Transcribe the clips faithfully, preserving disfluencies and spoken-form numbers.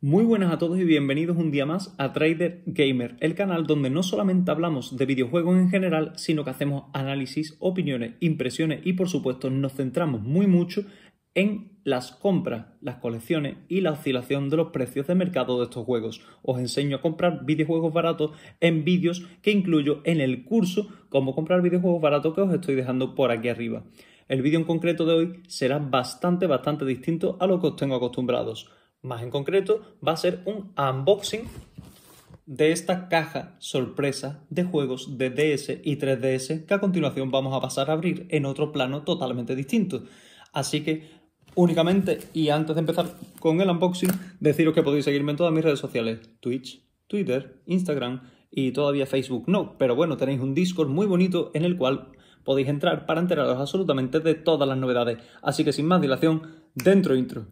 Muy buenas a todos y bienvenidos un día más a Trader Gamer, el canal donde no solamente hablamos de videojuegos en general, sino que hacemos análisis, opiniones, impresiones y por supuesto nos centramos muy mucho en las compras, las colecciones y la oscilación de los precios de mercado de estos juegos. Os enseño a comprar videojuegos baratos en vídeos que incluyo en el curso Cómo comprar videojuegos baratos que os estoy dejando por aquí arriba. El vídeo en concreto de hoy será bastante, bastante distinto a lo que os tengo acostumbrados. Más en concreto, va a ser un unboxing de esta caja sorpresa de juegos de D S y tres D S que a continuación vamos a pasar a abrir en otro plano totalmente distinto. Así que únicamente, y antes de empezar con el unboxing, deciros que podéis seguirme en todas mis redes sociales, Twitch, Twitter, Instagram y todavía Facebook no, pero bueno, tenéis un Discord muy bonito en el cual podéis entrar para enteraros absolutamente de todas las novedades. Así que sin más dilación, dentro intro.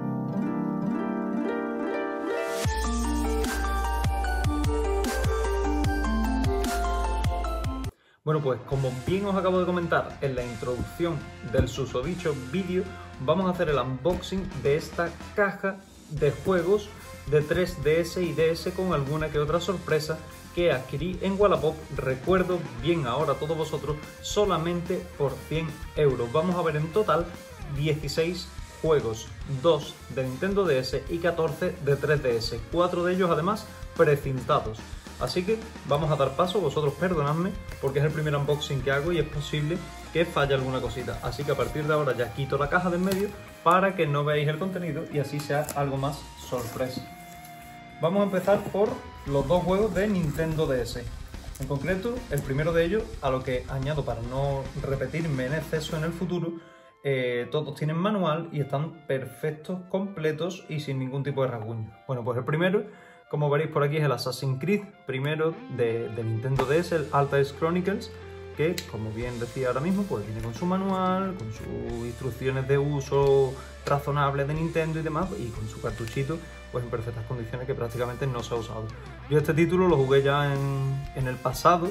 Bueno, pues como bien os acabo de comentar en la introducción del susodicho vídeo, vamos a hacer el unboxing de esta caja de juegos de tres D S y D S con alguna que otra sorpresa que adquirí en Wallapop, recuerdo bien ahora todos vosotros, solamente por cien euros. Vamos a ver en total dieciséis juegos, dos de Nintendo D S y catorce de tres D S, cuatro de ellos además precintados. Así que vamos a dar paso, vosotros perdonadme porque es el primer unboxing que hago y es posible que falle alguna cosita. Así que a partir de ahora ya quito la caja de en medio para que no veáis el contenido y así sea algo más sorpresa. Vamos a empezar por los dos juegos de Nintendo D S. En concreto, el primero de ellos, a lo que añado para no repetirme en exceso en el futuro, eh, todos tienen manual y están perfectos, completos y sin ningún tipo de rasguño. Bueno, pues el primero, como veréis por aquí, es el Assassin's Creed primero de, de Nintendo D S, el Altair Chronicles, que, como bien decía ahora mismo, pues viene con su manual, con sus instrucciones de uso razonables de Nintendo y demás, y con su cartuchito, pues en perfectas condiciones que prácticamente no se ha usado. Yo este título lo jugué ya en, en el pasado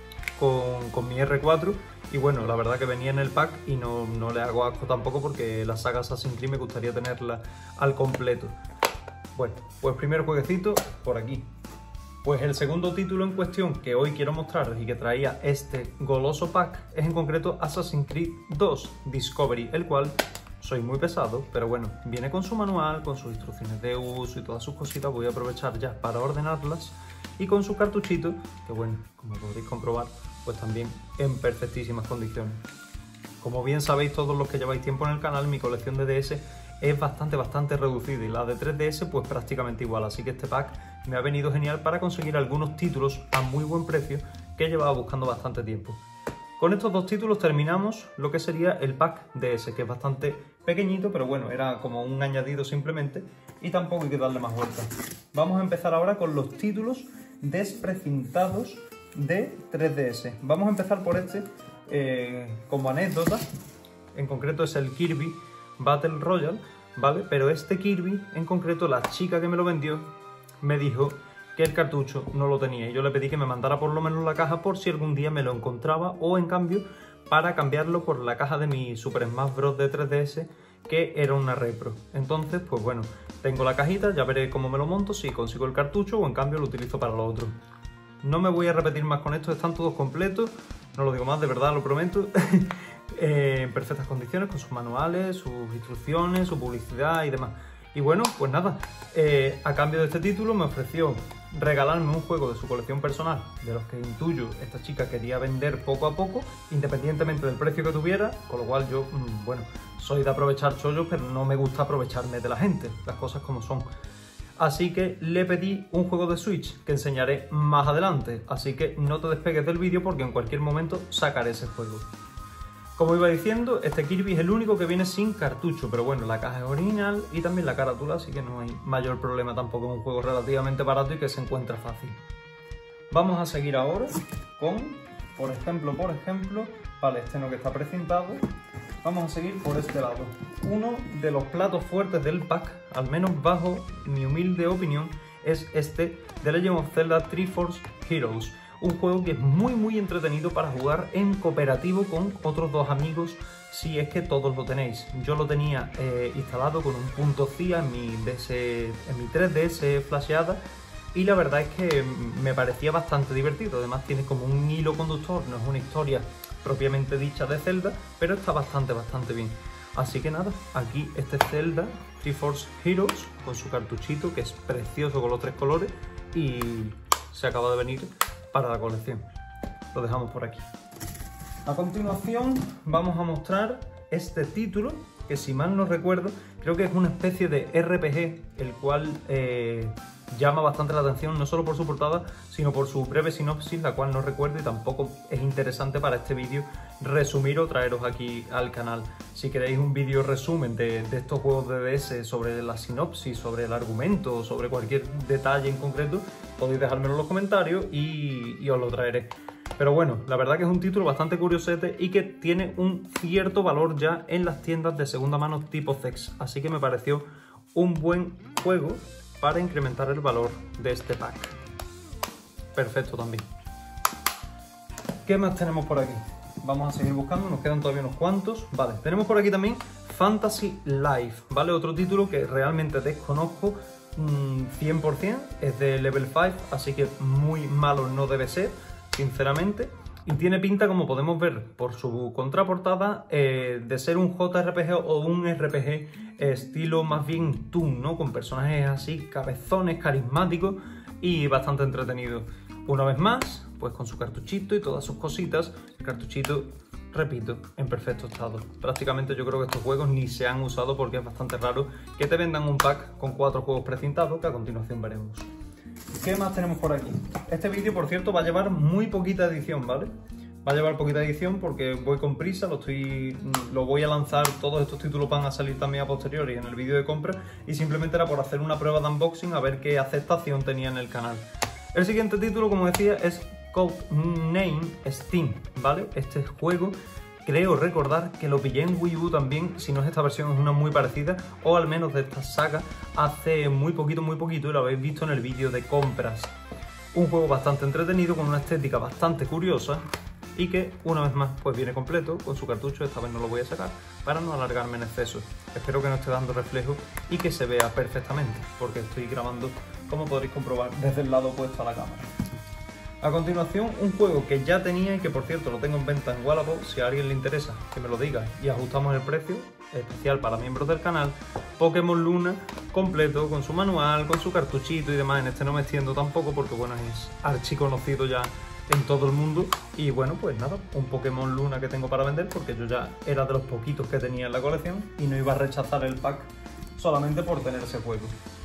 con, con mi R cuatro, y bueno, la verdad que venía en el pack y no, no le hago asco tampoco porque la saga Assassin's Creed me gustaría tenerla al completo. Bueno, pues primer jueguecito por aquí. Pues el segundo título en cuestión que hoy quiero mostraros y que traía este goloso pack es en concreto Assassin's Creed dos Discovery, el cual soy muy pesado, pero bueno, viene con su manual, con sus instrucciones de uso y todas sus cositas. Voy a aprovechar ya para ordenarlas y con su cartuchito, que bueno, como podréis comprobar, pues también en perfectísimas condiciones. Como bien sabéis todos los que lleváis tiempo en el canal, mi colección de D S es bastante, bastante reducida y la de tres D S pues prácticamente igual, así que este pack me ha venido genial para conseguir algunos títulos a muy buen precio que llevaba buscando bastante tiempo. Con estos dos títulos terminamos lo que sería el pack D S, que es bastante pequeñito, pero bueno, era como un añadido simplemente y tampoco hay que darle más vueltas. Vamos a empezar ahora con los títulos desprecintados de tres D S. Vamos a empezar por este, eh, como anécdota, en concreto es el Kirby Battle Royale, ¿vale? Pero este Kirby, en concreto, la chica que me lo vendió me dijo que el cartucho no lo tenía y yo le pedí que me mandara por lo menos la caja por si algún día me lo encontraba o en cambio para cambiarlo por la caja de mi Super Smash Bros. De tres D S, que era una repro. Entonces, pues bueno, tengo la cajita, ya veré cómo me lo monto, si consigo el cartucho o en cambio lo utilizo para lo otro. No me voy a repetir más con esto, están todos completos, no lo digo más, de verdad, lo prometo. eh, en perfectas condiciones, con sus manuales, sus instrucciones, su publicidad y demás. Y bueno, pues nada, eh, a cambio de este título me ofreció regalarme un juego de su colección personal, de los que intuyo esta chica quería vender poco a poco, independientemente del precio que tuviera, con lo cual yo, mmm, bueno, soy de aprovechar chollos, pero no me gusta aprovecharme de la gente, las cosas como son. Así que le pedí un juego de Switch que enseñaré más adelante, así que no te despegues del vídeo porque en cualquier momento sacaré ese juego. Como iba diciendo, este Kirby es el único que viene sin cartucho, pero bueno, la caja es original y también la carátula, así que no hay mayor problema tampoco. Es un juego relativamente barato y que se encuentra fácil. Vamos a seguir ahora con, por ejemplo, por ejemplo, vale, este no, que está precintado. Vamos a seguir por este lado. Uno de los platos fuertes del pack, al menos bajo mi humilde opinión, es este The Legend of Zelda Triforce Heroes. un juego que es muy muy entretenido para jugar en cooperativo con otros dos amigos, si es que todos lo tenéis. Yo lo tenía eh, instalado con un punto C I A en mi, D S, en mi tres D S flasheada, y la verdad es que me parecía bastante divertido. Además tiene como un hilo conductor, no es una historia propiamente dicha de Zelda, pero está bastante bastante bien. Así que nada, aquí este Zelda Triforce Heroes con su cartuchito, que es precioso con los tres colores, y se acaba de venir para la colección. Lo dejamos por aquí. A continuación vamos a mostrar este título, que si mal no recuerdo, creo que es una especie de R P G, el cual eh, llama bastante la atención, no solo por su portada, sino por su breve sinopsis, la cual no recuerdo y tampoco es interesante para este vídeo resumir o traeros aquí al canal. Si queréis un vídeo resumen de, de estos juegos de D S sobre la sinopsis, sobre el argumento, sobre cualquier detalle en concreto, podéis dejármelo en los comentarios y, y os lo traeré. Pero bueno, la verdad que es un título bastante curiosete y que tiene un cierto valor ya en las tiendas de segunda mano tipo Zex, así que me pareció un buen juego para incrementar el valor de este pack. Perfecto también. ¿Qué más tenemos por aquí? Vamos a seguir buscando, nos quedan todavía unos cuantos. Vale, tenemos por aquí también Fantasy Life, ¿vale? Otro título que realmente desconozco mmm, cien por cien, es de Level cinco, así que muy malo no debe ser, sinceramente. Y tiene pinta, como podemos ver por su contraportada, eh, de ser un J R P G o un R P G estilo más bien Toon, ¿no? Con personajes así, cabezones, carismáticos y bastante entretenidos. Una vez más, pues con su cartuchito y todas sus cositas. El cartuchito, repito, en perfecto estado. Prácticamente yo creo que estos juegos ni se han usado porque es bastante raro que te vendan un pack con cuatro juegos precintados, que a continuación veremos. ¿Qué más tenemos por aquí? Este vídeo, por cierto, va a llevar muy poquita edición, ¿vale? Va a llevar poquita edición porque voy con prisa, lo, estoy, lo voy a lanzar, todos estos títulos van a salir también a posteriori en el vídeo de compra, y simplemente era por hacer una prueba de unboxing a ver qué aceptación tenía en el canal. El siguiente título, como decía, es Codename Steam, ¿vale? Este juego, creo recordar que lo pillé en Wii U también, si no es esta versión es una muy parecida, o al menos de esta saga, hace muy poquito, muy poquito, y lo habéis visto en el vídeo de compras. Un juego bastante entretenido, con una estética bastante curiosa, y que una vez más pues viene completo con su cartucho. Esta vez no lo voy a sacar para no alargarme en exceso. Espero que no esté dando reflejo y que se vea perfectamente, porque estoy grabando, como podréis comprobar, desde el lado opuesto a la cámara. A continuación, un juego que ya tenía y que por cierto lo tengo en venta en Wallapop, si a alguien le interesa que me lo diga y ajustamos el precio, especial para miembros del canal. Pokémon Luna completo, con su manual, con su cartuchito y demás. En este no me extiendo tampoco porque bueno, es archiconocido ya en todo el mundo. Y bueno, pues nada, un Pokémon Luna que tengo para vender porque yo ya era de los poquitos que tenía en la colección y no iba a rechazar el pack solamente por tener ese juego.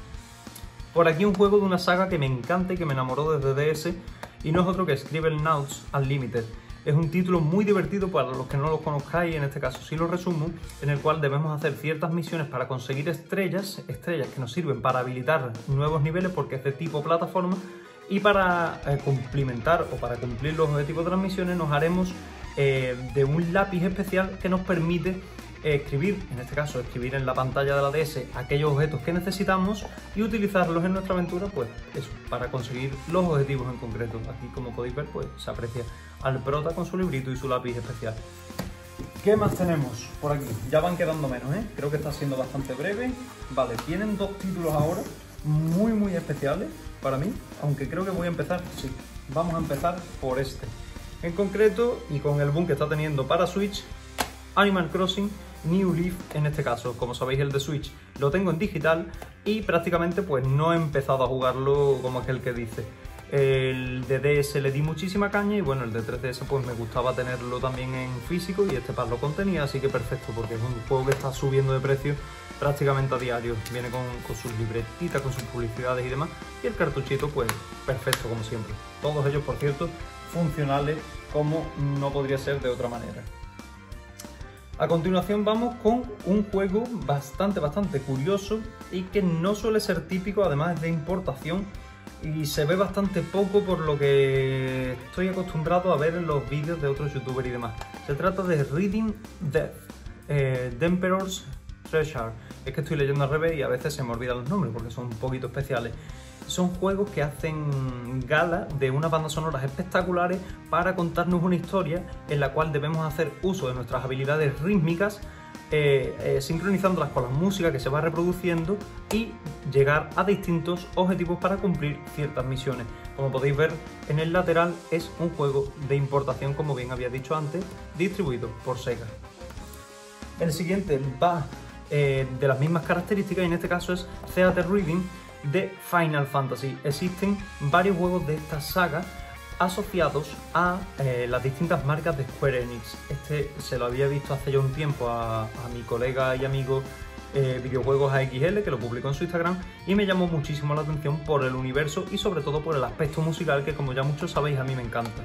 Por aquí un juego de una saga que me encanta y que me enamoró desde D S, y no es otro que Scribblenauts Unlimited. Es un título muy divertido para los que no lo conozcáis, en este caso sí lo resumo, en el cual debemos hacer ciertas misiones para conseguir estrellas, estrellas que nos sirven para habilitar nuevos niveles porque es de tipo plataforma, y para eh, cumplimentar o para cumplir los objetivos de las misiones nos haremos eh, de un lápiz especial que nos permite eh, escribir, en este caso escribir en la pantalla de la D S aquellos objetos que necesitamos y utilizarlos en nuestra aventura, pues eso, para conseguir los objetivos en concreto. Aquí, como podéis ver, pues se aprecia al prota con su librito y su lápiz especial. ¿Qué más tenemos por aquí? Ya van quedando menos, ¿eh? Creo que está siendo bastante breve. Vale, tienen dos títulos ahora muy muy especiales para mí, aunque creo que voy a empezar, sí, vamos a empezar por este. En concreto, y con el boom que está teniendo para Switch, Animal Crossing New Leaf, en este caso. Como sabéis, el de Switch lo tengo en digital y prácticamente pues no he empezado a jugarlo como aquel que dice. El de D S le di muchísima caña y bueno, el de tres D S pues me gustaba tenerlo también en físico y este pack lo contenía, así que perfecto, porque es un juego que está subiendo de precio prácticamente a diario. Viene con, con sus libretitas, con sus publicidades y demás, y el cartuchito pues perfecto como siempre. Todos ellos, por cierto, funcionales como no podría ser de otra manera. A continuación vamos con un juego bastante, bastante curioso y que no suele ser típico, además de importación, y se ve bastante poco por lo que estoy acostumbrado a ver en los vídeos de otros youtubers y demás. Se trata de Reading Death, eh, The Emperor's Treasure. Es que estoy leyendo al revés y a veces se me olvidan los nombres porque son un poquito especiales. Son juegos que hacen gala de unas bandas sonoras espectaculares para contarnos una historia en la cual debemos hacer uso de nuestras habilidades rítmicas, eh, eh, sincronizándolas con la música que se va reproduciendo y llegar a distintos objetivos para cumplir ciertas misiones. Como podéis ver en el lateral, es un juego de importación, como bien había dicho antes, distribuido por Sega. El siguiente va eh, de las mismas características y en este caso es Theater Reading de Final Fantasy. Existen varios juegos de esta saga asociados a eh, las distintas marcas de Square Enix. Este se lo había visto hace ya un tiempo a, a mi colega y amigo eh, Videojuegos A X L, que lo publicó en su Instagram, y me llamó muchísimo la atención por el universo y sobre todo por el aspecto musical, que como ya muchos sabéis a mí me encanta.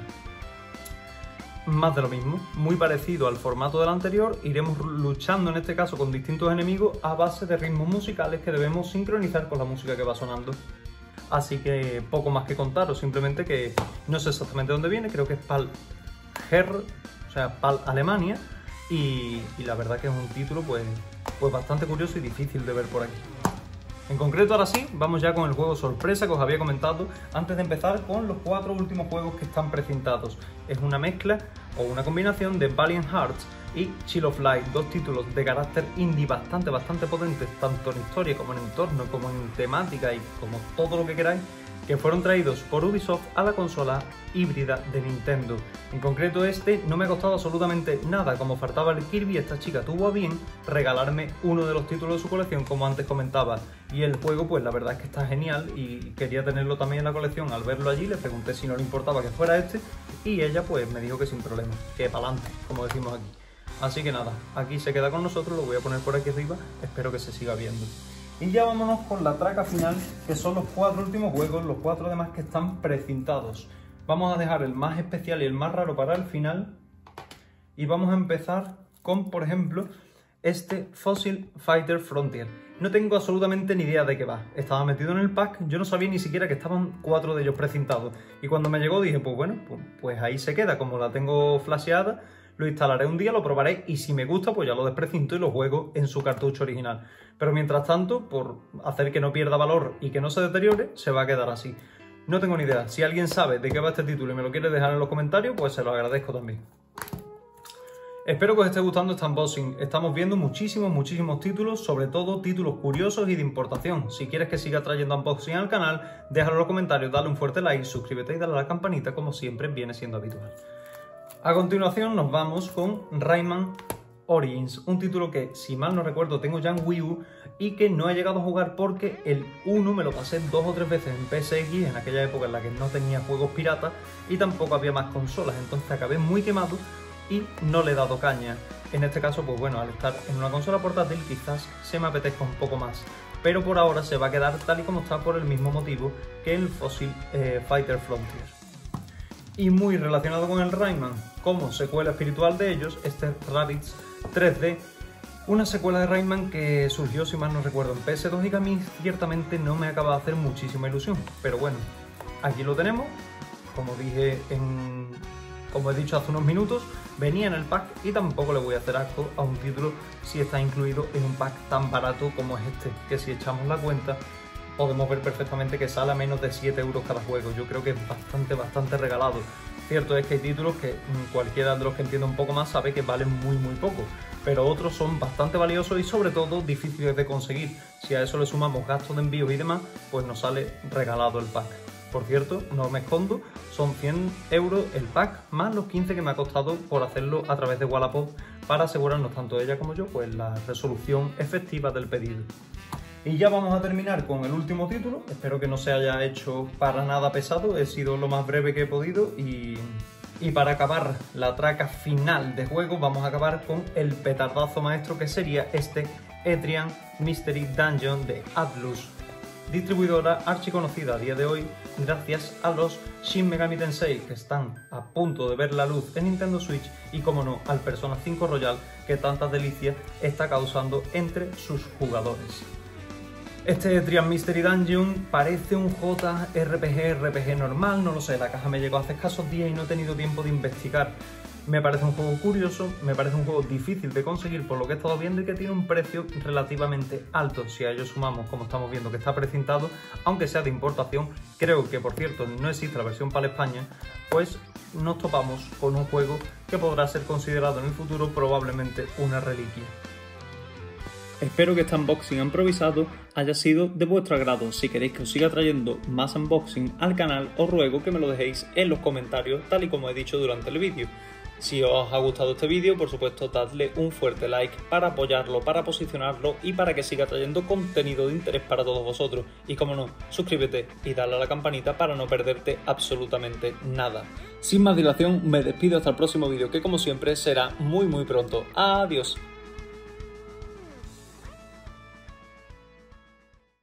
Más de lo mismo, muy parecido al formato del anterior, iremos luchando en este caso con distintos enemigos a base de ritmos musicales que debemos sincronizar con la música que va sonando. Así que poco más que contaros, simplemente que no sé exactamente dónde viene, creo que es PAL Her, o sea, PAL Alemania, y, y la verdad que es un título pues, pues bastante curioso y difícil de ver por aquí. En concreto, ahora sí, vamos ya con el juego sorpresa que os había comentado antes de empezar con los cuatro últimos juegos que están precintados. Es una mezcla o una combinación de Valiant Hearts y Chill of Light, dos títulos de carácter indie bastante, bastante potentes, tanto en historia como en entorno, como en temática y como todo lo que queráis, que fueron traídos por Ubisoft a la consola híbrida de Nintendo. En concreto este no me ha costado absolutamente nada, como faltaba el Kirby, esta chica tuvo a bien regalarme uno de los títulos de su colección, como antes comentaba, y el juego pues la verdad es que está genial y quería tenerlo también en la colección. Al verlo allí le pregunté si no le importaba que fuera este y ella pues me dijo que sin problema, que pa'lante, como decimos aquí. Así que nada, aquí se queda con nosotros, lo voy a poner por aquí arriba, espero que se siga viendo. Y ya vámonos con la traca final, que son los cuatro últimos juegos, los cuatro demás que están precintados. Vamos a dejar el más especial y el más raro para el final. Y vamos a empezar con, por ejemplo, este Fossil Fighter Frontier. No tengo absolutamente ni idea de qué va. Estaba metido en el pack, yo no sabía ni siquiera que estaban cuatro de ellos precintados. Y cuando me llegó dije, pues bueno, pues, pues ahí se queda, como la tengo flasheada. Lo instalaré un día, lo probaré y si me gusta pues ya lo desprecinto y lo juego en su cartucho original. Pero mientras tanto, por hacer que no pierda valor y que no se deteriore, se va a quedar así. No tengo ni idea. Si alguien sabe de qué va este título y me lo quiere dejar en los comentarios, pues se lo agradezco también. Espero que os esté gustando este unboxing. Estamos viendo muchísimos, muchísimos títulos, sobre todo títulos curiosos y de importación. Si quieres que siga trayendo unboxing al canal, déjalo en los comentarios, dale un fuerte like, suscríbete y dale a la campanita como siempre viene siendo habitual. A continuación nos vamos con Rayman Origins, un título que, si mal no recuerdo, tengo ya en Wii U y que no he llegado a jugar porque el uno me lo pasé dos o tres veces en P S X, en aquella época en la que no tenía juegos piratas y tampoco había más consolas, entonces acabé muy quemado y no le he dado caña. En este caso, pues bueno, al estar en una consola portátil quizás se me apetezca un poco más, pero por ahora se va a quedar tal y como está por el mismo motivo que el Fossil eh, Fighter Frontier. Y muy relacionado con el Rayman, como secuela espiritual de ellos, este Rabbids tres D, una secuela de Rayman que surgió, si mal no recuerdo, en P S dos y que a mí ciertamente no me acaba de hacer muchísima ilusión. Pero bueno, aquí lo tenemos, como dije en... como he dicho hace unos minutos, venía en el pack y tampoco le voy a hacer asco a un título si está incluido en un pack tan barato como es este, que si echamos la cuenta podemos ver perfectamente que sale a menos de siete euros cada juego. Yo creo que es bastante, bastante regalado. Cierto es que hay títulos que cualquiera de los que entienda un poco más sabe que valen muy, muy poco, pero otros son bastante valiosos y sobre todo difíciles de conseguir. Si a eso le sumamos gastos de envíos y demás, pues nos sale regalado el pack. Por cierto, no me escondo, son cien euros el pack, más los quince que me ha costado por hacerlo a través de Wallapop para asegurarnos tanto ella como yo pues la resolución efectiva del pedido. Y ya vamos a terminar con el último título, espero que no se haya hecho para nada pesado, he sido lo más breve que he podido y, y para acabar la traca final de juego vamos a acabar con el petardazo maestro que sería este Etrian Mystery Dungeon de Atlus, distribuidora archiconocida a día de hoy gracias a los Shin Megami Tensei que están a punto de ver la luz en Nintendo Switch y como no al Persona cinco Royal que tantas delicias está causando entre sus jugadores. Este Etrian Mystery Dungeon parece un J R P G, R P G normal, no lo sé, la caja me llegó hace escasos días y no he tenido tiempo de investigar, Me parece un juego curioso, me parece un juego difícil de conseguir por lo que he estado viendo y que tiene un precio relativamente alto. Si a ello sumamos, como estamos viendo, que está precintado, aunque sea de importación, creo que por cierto no existe la versión para España, pues nos topamos con un juego que podrá ser considerado en el futuro probablemente una reliquia. Espero que este unboxing improvisado haya sido de vuestro agrado. Si queréis que os siga trayendo más unboxing al canal, os ruego que me lo dejéis en los comentarios, tal y como he dicho durante el vídeo. Si os ha gustado este vídeo, por supuesto, dadle un fuerte like para apoyarlo, para posicionarlo y para que siga trayendo contenido de interés para todos vosotros. Y como no, suscríbete y dale a la campanita para no perderte absolutamente nada. Sin más dilación, me despido hasta el próximo vídeo, que como siempre será muy muy pronto. Adiós.